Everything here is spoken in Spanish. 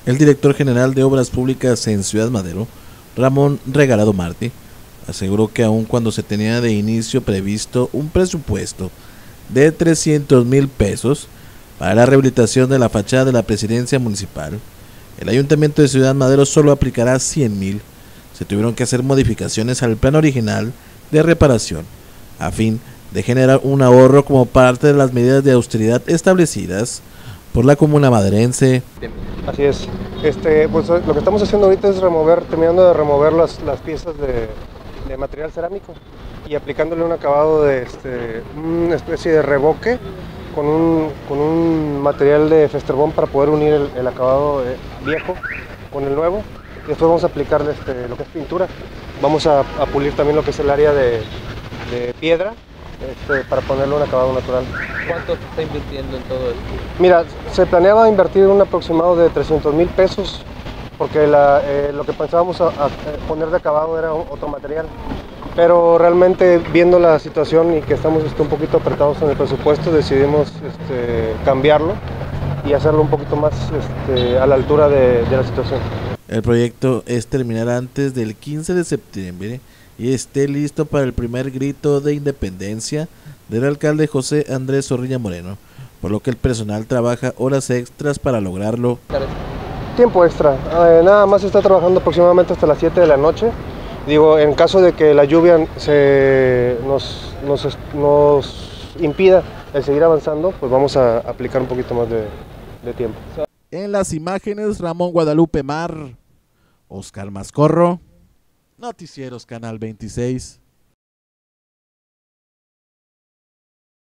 El director general de Obras Públicas en Ciudad Madero, Ramón Regalado Martí, aseguró que aun cuando se tenía de inicio previsto un presupuesto de 300,000 pesos para la rehabilitación de la fachada de la presidencia municipal, el Ayuntamiento de Ciudad Madero solo aplicará 100,000. Se tuvieron que hacer modificaciones al plan original de reparación, a fin de generar un ahorro como parte de las medidas de austeridad establecidas por la comuna maderense. Así es. Pues lo que estamos haciendo ahorita es terminando de remover las piezas de material cerámico y aplicándole un acabado de una especie de revoque con un material de Festerbond para poder unir el acabado viejo con el nuevo. Después vamos a aplicarle lo que es pintura. Vamos a pulir también lo que es el área de piedra para ponerle un acabado natural. ¿Cuánto se está invirtiendo en todo esto? Mira, se planeaba invertir un aproximado de 300,000 pesos porque lo que pensábamos a poner de acabado era otro material. Pero realmente viendo la situación y que estamos un poquito apretados en el presupuesto, decidimos cambiarlo y hacerlo un poquito más a la altura de la situación. El proyecto es terminar antes del 15 de septiembre y esté listo para el primer grito de independencia del alcalde José Andrés Zorrilla Moreno, por lo que el personal trabaja horas extras para lograrlo. Tiempo extra, nada más está trabajando aproximadamente hasta las 7 de la noche. Digo, en caso de que la lluvia nos impida el seguir avanzando, pues vamos a aplicar un poquito más de tiempo. En las imágenes, Ramón Guadalupe Mar, Oscar Mascorro, Noticieros Canal 26.